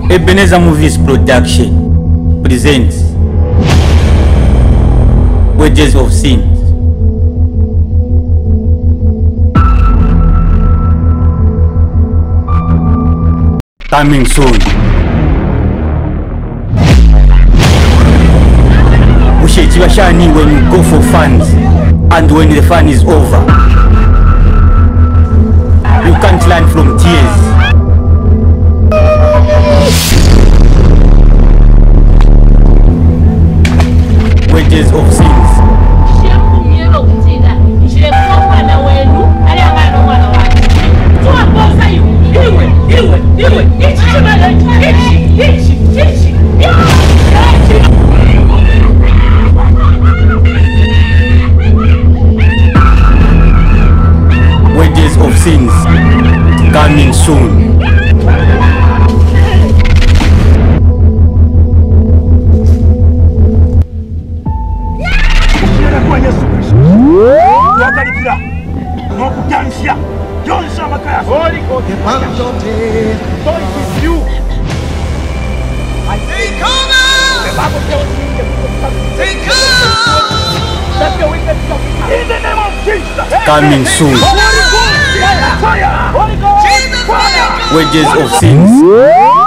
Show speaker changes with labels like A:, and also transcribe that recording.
A: Ebenezer Movies Production presents Wages of Sin. Coming soon. Ushechiwa shani when you go for funds, and when the fun is over, you can't learn from tears. Wages of Sins. Wages of Sins, coming soon. Coming soon. Wages of Sins.